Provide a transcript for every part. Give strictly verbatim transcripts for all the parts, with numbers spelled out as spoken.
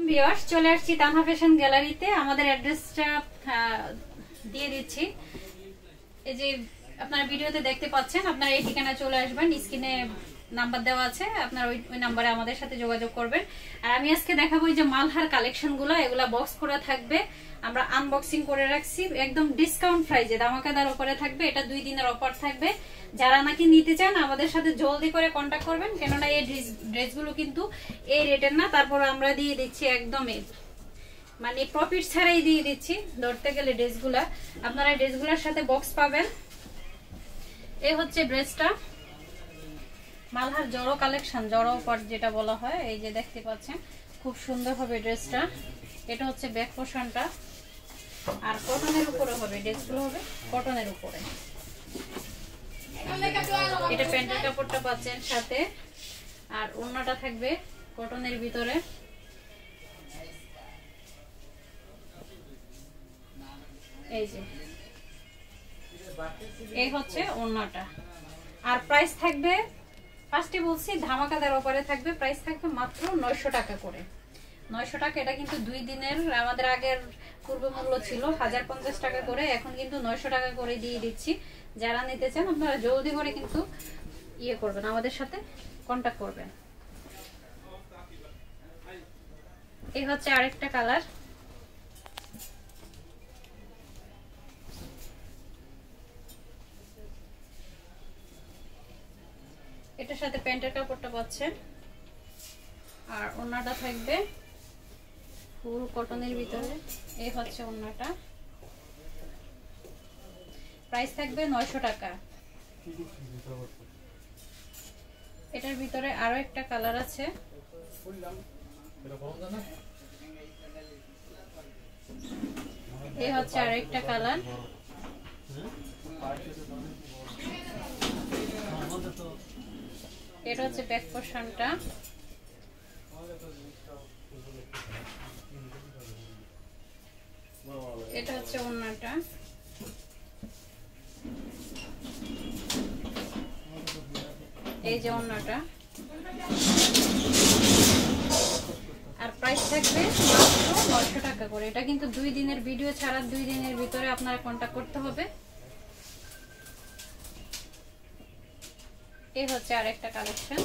Viewers, চলে আসছি Tanha fashion গ্যালারিতে। আমাদের অ্যাড্রেসটা দিয়ে দিচ্ছি। এই যে আপনারা ভিডিওতে দেখতে পাচ্ছেন, আপনারা এই ঠিকানায় চলে আসবেন। স্ক্রিনে নাম্বার দেওয়া আছে, আপনারা ওই ওই নাম্বারে আমাদের সাথে যোগাযোগ করবেন। আর আমি আজকে দেখাবো যে মালহার কালেকশনগুলো, এগুলা বক্স করা থাকবে, আমরা আনবক্সিং করে রাখছি একদম ডিসকাউন্ট প্রাইসে, ধামাকাদার অফারে থাকবে। এটা দুই দিনের অফার থাকবে। যারা নাকি নিতে চান আমাদের সাথে জলদি করে কন্ট্যাক্ট করবেন, কেননা এই ড্রেসগুলো কিন্তু এই রেটের না। তারপর আমরা দিয়ে দিচ্ছি একদমই মানে প্রফিট ছাড়াই দিয়ে দিচ্ছি ধরতে গেলে ড্রেসগুলা। আপনারা এই ড্রেসগুলোর সাথে বক্স পাবেন। এই হচ্ছে ড্রেসটা, মালহার জড়ো কালেকশন, জড়ো পাট যেটা বলা হয়। এই যে দেখতে পাচ্ছেন খুব সুন্দর হবে ড্রেসটা। এটা হচ্ছে ব্যাক পোর্শনটা, আর কটনের উপরে হবে ড্রেসগুলো, হবে কটনের উপরে। এটা প্যান্টের কাপড়টা পাচ্ছেন সাথে, আর ওড়নাটা থাকবে কটনের ভিতরে। এই যে এই হচ্ছে ওড়নাটা। আর প্রাইস থাকবে, ফার্স্টে বলছি ধামাকাদার অফারে থাকবে, প্রাইস থাকবে মাত্র নয়শো টাকা করে। নয়শো টাকা। এটা কিন্তু দুই দিনের, আমাদের আগের পূর্ব মূল্য ছিল হাজার পঞ্চাশ টাকা করে, এখন কিন্তু নয়শো টাকা করে দিয়ে দিচ্ছি। যারা নিতে চান আপনারা জলদি করে কিন্তু ইয়ে করবেন, আমাদের সাথে কন্ট্যাক্ট করবেন। এই হচ্ছে আরেকটা কালার। এটার সাথে প্যান্টের কাপড়টা পাচ্ছেন, আর ওড়নাটা থাকবে ফুল কটনের ভিতরে। এই হচ্ছে ওড়নাটা, প্রাইস থাকবে নয়শো টাকা। এটার ভিতরে আরো একটা কালার আছে, এই হচ্ছে আরো একটা কালার। এটা হচ্ছে ব্যাক পোর্শনটা, এটা হচ্ছে ওড়নাটা। এই যে ওড়নাটা, আর প্রাইস থাকবে মাত্র নয়শো টাকা করে। এটা কিন্তু দুই দিনের ভিডিও ছাড়া, দুই দিনের ভিতরে আপনারা কন্ট্যাক্ট করতে হবে। এই হচ্ছে আরেকটা কালেকশন।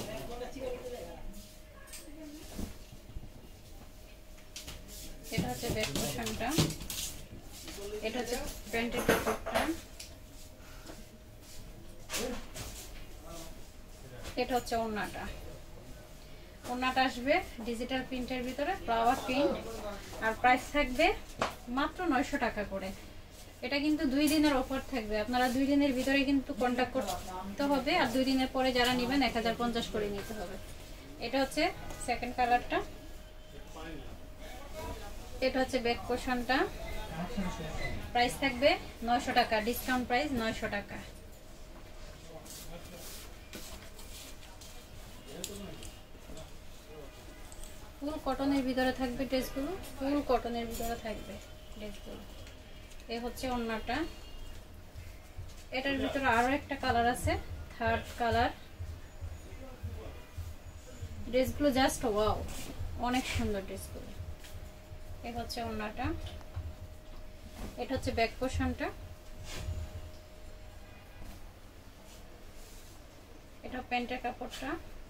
এটা হচ্ছে ব্যাক পোর্শনটা, এটা হচ্ছে প্যান্টের কাপড়টা, এটা হচ্ছে ওড়নাটা। ওড়নাটা আসবে ডিজিটাল প্রিন্টের ভিতরে, ফ্লাওয়ার প্রিন্ট, আর প্রাইস থাকবে মাত্র নয়শো টাকা করে। এটা কিন্তু দুই দিনের অফার থাকবে, আপনারা দুই দিনের ভিতরে কিন্তু কন্ট্যাক্ট করতে হবে। আর দুই দিনের পরে যারা নেবেন এক হাজার পঞ্চাশ করে নিতে হবে। এটা হচ্ছে সেকেন্ড কালারটা, এটা হচ্ছে ব্যাক পোর্শনটা। প্রাইস থাকবে নয়শো টাকা, ডিসকাউন্ট প্রাইস নয়শো টাকা। ফুল কটনের ভিতরে থাকবে ড্রেসগুলো, ফুল কটনের ভিতরে থাকবে ড্রেসগুলো। এই হচ্ছে ওড়নাটা। এটার ভিতরে আরো একটা কালার আছে, থার্ড কালার। ড্রেসগুলো জাস্ট ওয়াও, অনেক সুন্দর ড্রেসগুলো। এই হচ্ছে ওড়নাটা, এটা হচ্ছে ব্যাক পোর্শনটা, এটা প্যান্টের কাপড়টা,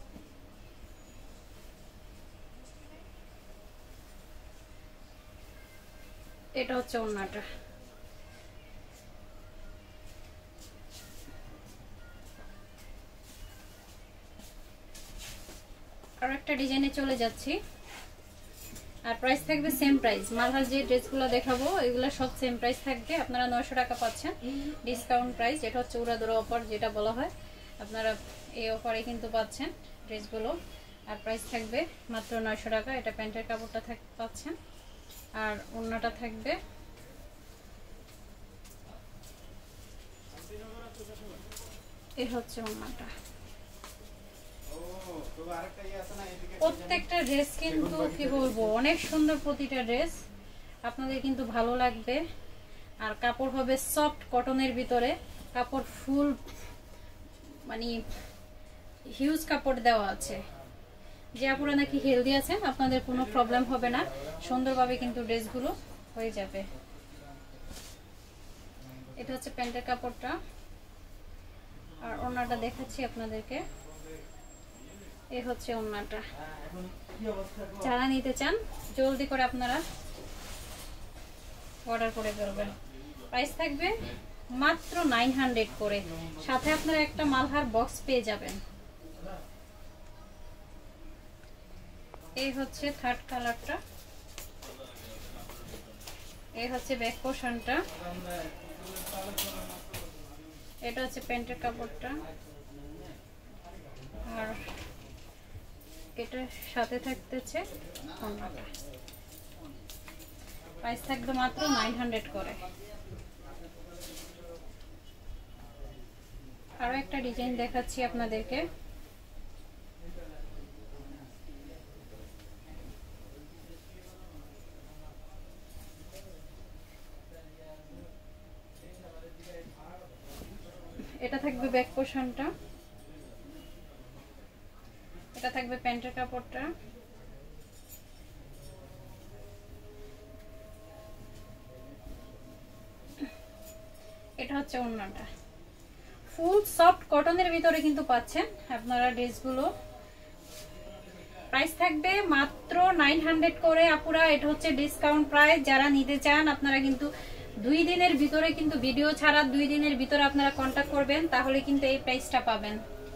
এটা হচ্ছে ওড়নাটা। আর একটা ডিজাইনে চলে যাচ্ছি, আর প্রাইস থাকবে সেম প্রাইস। মালহার যে ড্রেসগুলো দেখাবো এগুলো সব সেম প্রাইস থাকবে। আপনারা নয়শো টাকা পাচ্ছেন ডিসকাউন্ট প্রাইস। এটা হচ্ছে উড়াদুরা অফার যেটা বলা হয়, আপনারা এই অফারে কিন্তু পাচ্ছেন ড্রেসগুলো। আর প্রাইস থাকবে মাত্র নয়শো টাকা। এটা প্যান্টের কাপড়টা পাচ্ছেন, আর ওড়নাটা থাকবে। এই হচ্ছে ওড়নাটা। প্রত্যেকটা ড্রেস কিন্তু কি বলবো, অনেক সুন্দর প্রতিটা ড্রেস, আপনাদের কিন্তু ভালো লাগবে। আর কাপড় হবে সফট কটনের ভিতরে, কাপড় ফুল মানে হিউজ কাপড় দেওয়া আছে। যে আপুরা নাকি হেলদি আছেন আপনাদের কোনো প্রবলেম হবে না, সুন্দরভাবে কিন্তু ড্রেসগুলো হয়ে যাবে। এটা হচ্ছে প্যান্টের কাপড়টা, আর ওড়নাটা দেখাচ্ছি আপনাদেরকে। এই হচ্ছে ওড়নাটা। যারা নিতে চান জলদি করে আপনারা অর্ডার করে ফেলবেন। প্রাইস থাকবে মাত্র নাইন হান্ড্রেড করে, সাথে আপনারা একটা মালহার বক্স পেয়ে যাবেন। এই হচ্ছে থার্ড কালারটা, এই হচ্ছে ব্যাক পোর্শনটা, এটা হচ্ছে প্যান্টের কাপড়টা, আর এটার সাথে থাকতেছে ওড়নাটা। প্রাইস থাকবে মাত্র নাইন হান্ড্রেড করে। আরো একটা ডিজাইন দেখাচ্ছি আপনাদেরকে। এটা থাকবে ব্যাক পোর্শনটা, এটা থাকবে প্যান্টের কাপড়টা, এটা হচ্ছে ওড়নাটা। ফুল সফট কটনের ভিতরে কিন্তু পাচ্ছেন আপনারা ড্রেসগুলো। প্রাইস থাকবে মাত্র নাইন হান্ড্রেড করে আপুরা। এটা হচ্ছে ডিসকাউন্ট প্রাইস। যারা নিতে চান আপনারা কিন্তু দুই দিনের ভিতরে কিন্তু ভিডিও ছাড়া দুই দিনের ভিতরে আপনারা কন্টাক্ট করবেন, তাহলে কিন্তু এই প্রাইসটা পাবেন।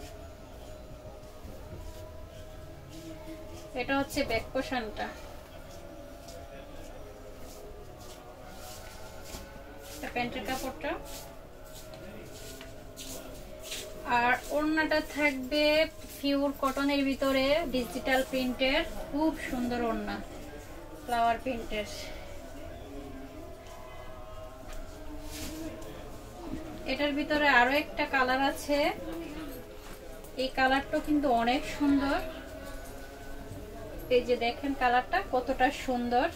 এটা হচ্ছে ব্যাক পোর্শনটা, এটা প্যান্টের কাপড়টা, আর ওড়নাটা থাকবে পিওর কটনের ভিতরে ডিজিটাল প্রিন্টের, খুব সুন্দর ওড়না, ফ্লাওয়ার প্রিন্টের। এটার ভিতরে আরো একটা কালার আছে, এই কালারটা কিন্তু অনেক সুন্দর। এই যে দেখেন কালারটা কতটা সুন্দর।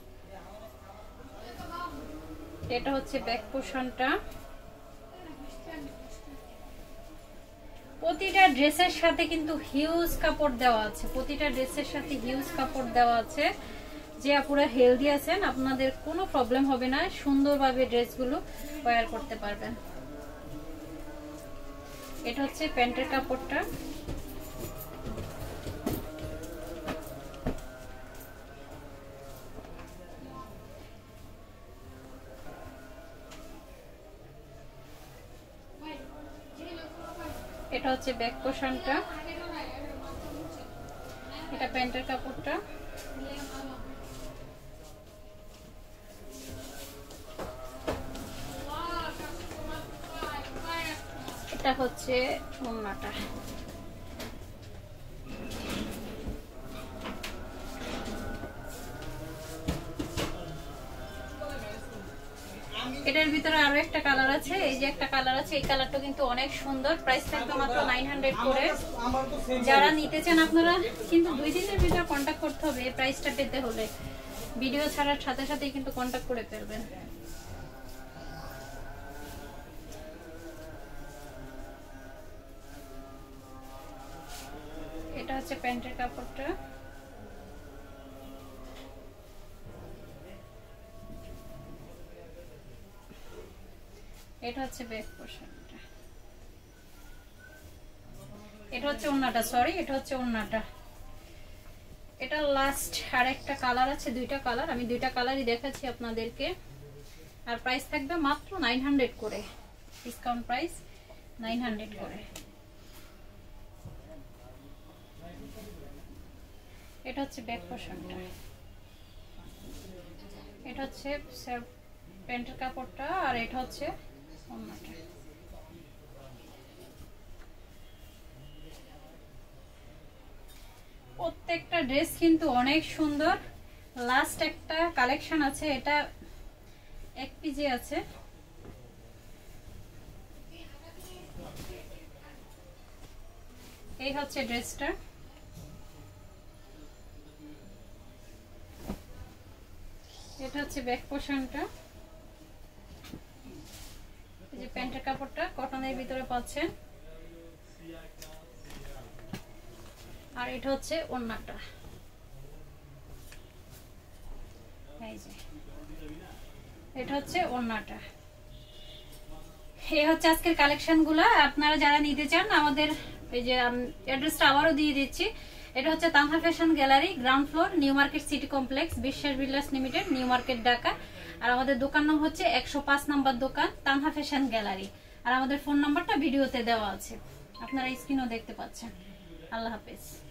এটা হচ্ছে ব্যাক পোর্শনটা। প্রতিটা ড্রেসের সাথে কিন্তু হিউজ কাপড় দেওয়া আছে, প্রতিটা ড্রেসের সাথে হিউজ কাপড় দেওয়া আছে। যে আপুরা হেলদি আছেন আপনাদের কোনো প্রবলেম হবে না, সুন্দরভাবে ড্রেসগুলো ওয়্যার করতে পারবেন। এটা হচ্ছে প্যান্টের কাপড়টা, এটা হচ্ছে ব্যাক পোর্শনটা, এটা প্যান্টের কাপড়টা, এটা হচ্ছে ওড়নাটা। এটার ভিতরে আরো একটা কালার আছে, এই যে একটা কালার আছে, এই কালারটা কিন্তু অনেক সুন্দর। প্রাইস থাকবে মাত্র নাইন হান্ড্রেড করে। যারা নিতে চান আপনারা কিন্তু দুই দিনের ভিতরে কন্টাক্ট করতে হবে এই প্রাইসটা পেতে হলে। ভিডিও ছাড়ার সাথে সাথেই কিন্তু কন্টাক্ট করে ফেলবেন। এটা হচ্ছে প্যান্টের কাপড়টা, এটা হচ্ছে ব্যাক পোর্শনটা, এটা হচ্ছে ওড়নাটা, সরি এটা হচ্ছে ওড়নাটা। এটা লাস্ট আর একটা কালার আছে, দুইটা কালার, আমি দুইটা কালারই দেখাচ্ছি আপনাদেরকে। আর প্রাইস থাকবে মাত্র নাইন হান্ড্রেড করে, ডিসকাউন্ট প্রাইস নাইন হান্ড্রেড করে। এটা হচ্ছে ব্যাক পোর্শনটা, এটা হচ্ছে প্যান্টের কাপড়টা, আর এটা হচ্ছে ওড়নাটা। প্রত্যেকটা ড্রেস কিন্তু অনেক সুন্দর। লাস্ট একটা কালেকশন আছে, এটা এক পিজে আছে। এই হচ্ছে ড্রেসটা, এটা হচ্ছে ব্যাক পোর্শনটা, এই যে প্যান্টের কাপড়টা কটনের ভিতরে পাচ্ছেন। আর এটা হচ্ছে ওড়নাটা, এই যে এটা হচ্ছে ওড়নাটা। এই হচ্ছে আজকের কালেকশনগুলো। আপনারা যারা নিতে চান আমাদের এই যে অ্যাড্রেসটা আবারও দিয়ে দিচ্ছি। এটা হচ্ছে Tanha fashion gallery, ground floor, new market city complex, Biswas builders limited, new market Dhaka. আর আমাদের দোকান নাম হচ্ছে একশো পাঁচ নম্বর দোকান, তানহা ফ্যাশন গ্যালারি। আর আমাদের ফোন নাম্বারটা ভিডিওতে দেওয়া আছে, আপনারা স্ক্রিনেও দেখতে পাচ্ছেন। আল্লাহ হাফেজ।